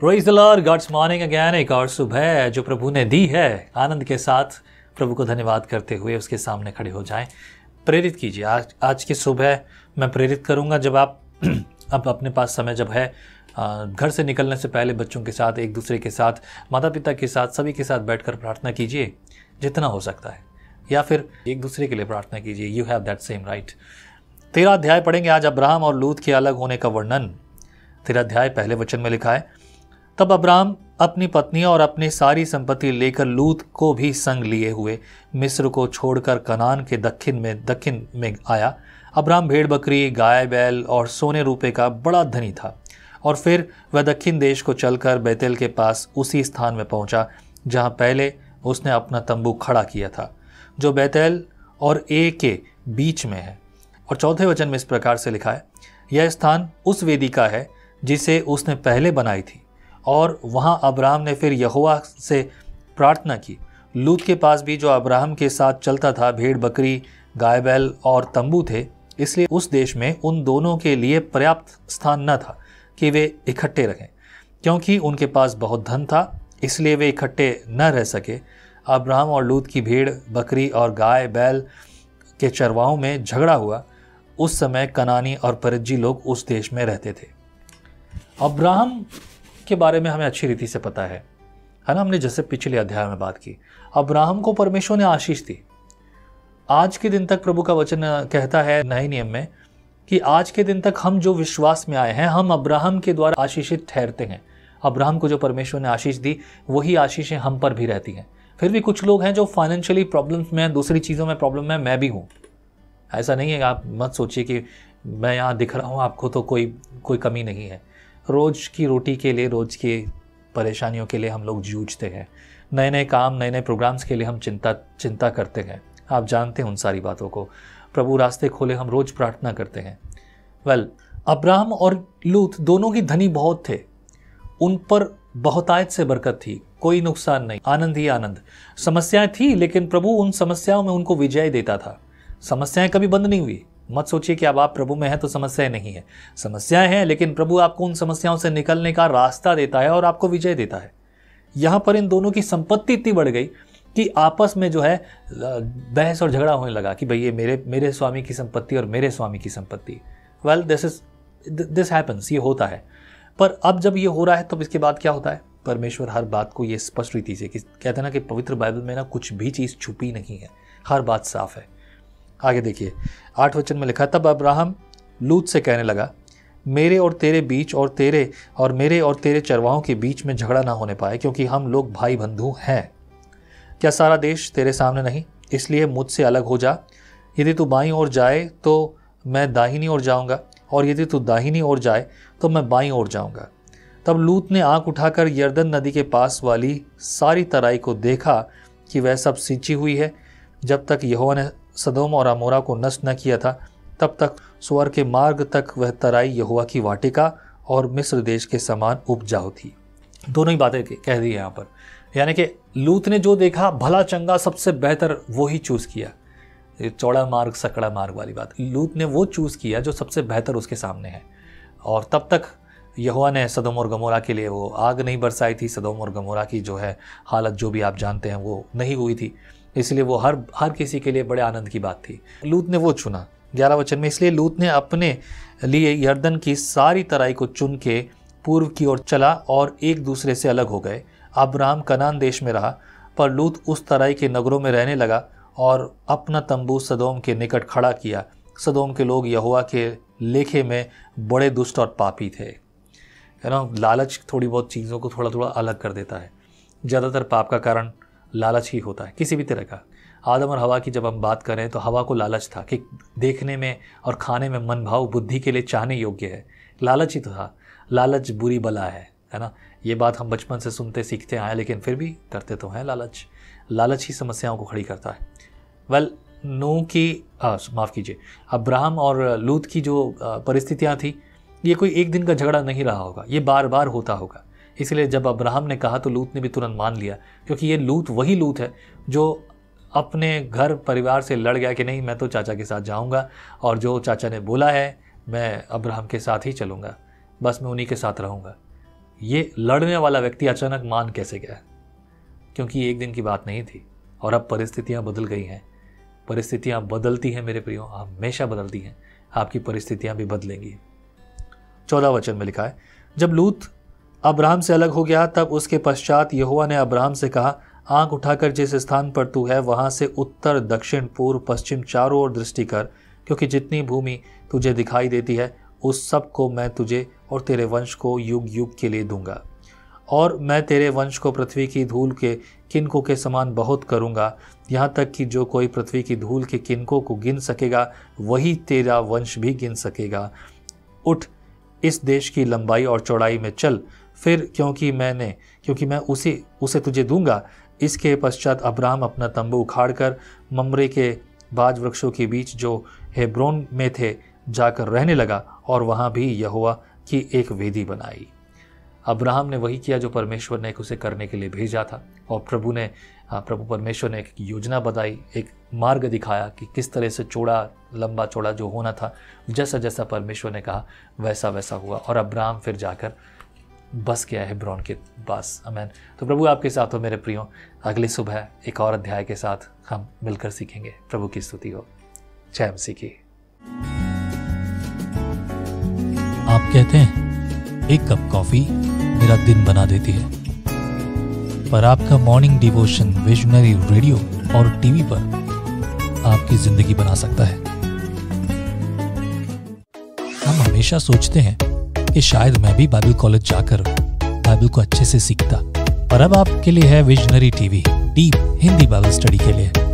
Praise the lord, God's morning again. एक और सुबह जो प्रभु ने दी है, आनंद के साथ प्रभु को धन्यवाद करते हुए उसके सामने खड़े हो जाएं। प्रेरित कीजिए। आज की सुबह मैं प्रेरित करूंगा। जब आप अब अपने पास समय जब है, घर से निकलने से पहले बच्चों के साथ, एक दूसरे के साथ, माता पिता के साथ, सभी के साथ बैठकर प्रार्थना कीजिए जितना हो सकता है, या फिर एक दूसरे के लिए प्रार्थना कीजिए। You have that same right. 13 अध्याय पढ़ेंगे आज, अब्राहम और लूत के अलग होने का वर्णन। 13 अध्याय पहले वचन में लिखा है, तब अब्राहम अपनी पत्नी और अपनी सारी संपत्ति लेकर लूत को भी संग लिए हुए मिस्र को छोड़कर कनान के दक्षिण में आया। अब्राहम भेड़ बकरी, गाय बैल और सोने रूपे का बड़ा धनी था। और फिर वह दक्षिण देश को चलकर बैतल के पास उसी स्थान में पहुंचा जहां पहले उसने अपना तंबू खड़ा किया था, जो बैतल और ए के बीच में है। और चौथे वचन में इस प्रकार से लिखा है, यह स्थान उस वेदी का है जिसे उसने पहले बनाई थी। और वहां अब्राहम ने फिर यहोवा से प्रार्थना की। लूत के पास भी जो अब्राहम के साथ चलता था भेड़ बकरी, गाय बैल और तंबू थे, इसलिए उस देश में उन दोनों के लिए पर्याप्त स्थान न था कि वे इकट्ठे रहें। क्योंकि उनके पास बहुत धन था, इसलिए वे इकट्ठे न रह सके। अब्राहम और लूत की भेड़ बकरी और गाय बैल के चरवाहों में झगड़ा हुआ। उस समय कनानी और परिज्जी लोग उस देश में रहते थे। अब्राहम के बारे में हमें अच्छी रीति से पता है ना। हमने जैसे पिछले अध्याय में बात की, अब्राहम को परमेश्वर ने आशीष दी। आज के दिन तक प्रभु का वचन कहता है नए नियम में कि आज के दिन तक हम जो विश्वास में आए हैं, हम अब्राहम के द्वारा आशीषित ठहरते हैं। अब्राहम को जो परमेश्वर ने आशीष दी, वही आशीषें हम पर भी रहती हैं। फिर भी कुछ लोग हैं जो फाइनेंशियली प्रॉब्लम्स में हैं, दूसरी चीज़ों में प्रॉब्लम में मैं भी हूँ। ऐसा नहीं है, आप मत सोचिए कि मैं यहाँ दिख रहा हूँ आपको तो कोई कमी नहीं है। रोज़ की रोटी के लिए, रोज़ की परेशानियों के लिए हम लोग जूझते हैं। नए नए काम, नए नए प्रोग्राम्स के लिए हम चिंता करते हैं। आप जानते हैं उन सारी बातों को। प्रभु रास्ते खोले, हम रोज़ प्रार्थना करते हैं। अब्राहम और लूत दोनों ही धनी बहुत थे। उन पर बहुतायत से बरकत थी, कोई नुकसान नहीं, आनंद ही आनंद। समस्याएं थी, लेकिन प्रभु उन समस्याओं में उनको विजय देता था। समस्याएं कभी बंद नहीं हुई। मत सोचिए कि अब आप प्रभु में हैं तो समस्याएं नहीं है। समस्याएं हैं, लेकिन प्रभु आपको उन समस्याओं से निकलने का रास्ता देता है और आपको विजय देता है। यहां पर इन दोनों की संपत्ति इतनी बढ़ गई कि आपस में जो है बहस और झगड़ा होने लगा कि भाई ये मेरे स्वामी की संपत्ति और मेरे स्वामी की संपत्ति। दिस हैपन्स, ये होता है। पर अब जब ये हो रहा है, तब इसके बाद क्या होता है? परमेश्वर हर बात को ये स्पष्ट रीति से, कहते हैं ना कि पवित्र बाइबल में ना कुछ भी चीज़ छुपी नहीं है, हर बात साफ है। आगे देखिए 8 वचन में लिखा, तब अब्राहम लूत से कहने लगा, मेरे और तेरे बीच और मेरे और तेरे चरवाहों के बीच में झगड़ा ना होने पाए, क्योंकि हम लोग भाई बंधु हैं। क्या सारा देश तेरे सामने नहीं? इसलिए मुझसे अलग हो जा। यदि तू बाईं ओर जाए तो मैं दाहिनी ओर जाऊंगा, और यदि तू दाहिनी ओर जाए तो मैं बाईं ओर जाऊंगा। तब लूत ने आंख उठाकर यरदन नदी के पास वाली सारी तराई को देखा कि वह सब सींची हुई है। जब तक यहोवा ने सदोम और अमोरा को नष्ट न किया था, तब तक स्वर के मार्ग तक वह तराई यहोवा की वाटिका और मिस्र देश के समान उपजाऊ थी। दोनों ही बातें कह दी यहाँ पर। यानी कि लूत ने जो देखा भला चंगा सबसे बेहतर वो ही चूज़ किया। चौड़ा मार्ग सकड़ा मार्ग वाली बात, लूत ने वो चूज़ किया जो सबसे बेहतर उसके सामने है। और तब तक यहोवा ने सदोम और गमोरा के लिए वो आग नहीं बरसाई थी। सदोम और गमोरा की जो है हालत, जो भी आप जानते हैं, वो नहीं हुई थी। इसलिए वो हर किसी के लिए बड़े आनंद की बात थी। लूत ने वो चुना। 11 वचन में, इसलिए लूत ने अपने लिए यरदन की सारी तराई को चुन के पूर्व की ओर चला और एक दूसरे से अलग हो गए। अब्राहम कनान देश में रहा, पर लूत उस तराई के नगरों में रहने लगा और अपना तंबू सदोम के निकट खड़ा किया। सदोम के लोग यहोवा के लेखे में बड़े दुष्ट और पापी थे। लालच थोड़ी बहुत चीज़ों को थोड़ा अलग कर देता है। ज़्यादातर पाप का कारण लालच ही होता है, किसी भी तरह का। आदम और हवा की जब हम बात करें तो हवा को लालच था कि देखने में और खाने में मन भाव बुद्धि के लिए चाहने योग्य है। लालच ही तो था। लालच बुरी बला है ना। ये बात हम बचपन से सुनते सीखते आए, लेकिन फिर भी करते तो हैं। लालच ही समस्याओं को खड़ी करता है। अब्राहम और लूत की जो परिस्थितियाँ थी, ये कोई एक दिन का झगड़ा नहीं रहा होगा, ये बार बार होता होगा। इसलिए जब अब्राहम ने कहा तो लूत ने भी तुरंत मान लिया, क्योंकि ये लूत वही लूत है जो अपने घर परिवार से लड़ गया कि नहीं, मैं तो चाचा के साथ जाऊंगा और जो चाचा ने बोला है मैं अब्राहम के साथ ही चलूंगा, बस मैं उन्हीं के साथ रहूंगा। ये लड़ने वाला व्यक्ति अचानक मान कैसे गया? क्योंकि एक दिन की बात नहीं थी और अब परिस्थितियां बदल गई हैं। परिस्थितियां बदलती हैं मेरे प्रियो, हमेशा बदलती हैं। आपकी परिस्थितियां भी बदलेंगी। 14 वचन में लिखा है, जब लूत अब्राहम से अलग हो गया तब उसके पश्चात यहोवा ने अब्राहम से कहा, आंख उठाकर जिस स्थान पर तू है वहां से उत्तर दक्षिण पूर्व पश्चिम चारों ओर दृष्टि कर, क्योंकि जितनी भूमि तुझे दिखाई देती है उस सब को मैं तुझे और तेरे वंश को युग युग के लिए दूंगा। और मैं तेरे वंश को पृथ्वी की धूल के किनकों के समान बहुत करूंगा, यहाँ तक कि जो कोई पृथ्वी की धूल के किनकों को गिन सकेगा वही तेरा वंश भी गिन सकेगा। उठ, इस देश की लंबाई और चौड़ाई में चल फिर, क्योंकि मैं उसे तुझे दूंगा। इसके पश्चात अब्राहम अपना तंबू उखाड़कर ममरे के बाज वृक्षों के बीच जो हेब्रोन में थे जाकर रहने लगा और वहां भी यहोवा की एक वेदी बनाई। अब्राहम ने वही किया जो परमेश्वर ने उसे करने के लिए भेजा था, और प्रभु परमेश्वर ने एक योजना बताई, एक मार्ग दिखाया कि किस तरह से लंबा चौड़ा जो होना था, जैसा जैसा परमेश्वर ने कहा वैसा वैसा हुआ, और अब्राहम फिर जाकर बस गया हेब्रोन के पास। आमीन। तो प्रभु आपके साथ हो मेरे प्रियो। अगली सुबह एक और अध्याय के साथ हम मिलकर सीखेंगे। प्रभु की स्तुति हो। जय मसीह की। आप कहते हैं एक कप कॉफी मेरा दिन बना देती है, पर आपका मॉर्निंग डिवोशन विजनरी रेडियो और टीवी पर आपकी जिंदगी बना सकता है। हम हमेशा सोचते हैं कि शायद मैं भी बाइबल कॉलेज जाकर बाइबल को अच्छे से सीखता, पर अब आपके लिए है visionary TV, deep Hindi Bible study के लिए।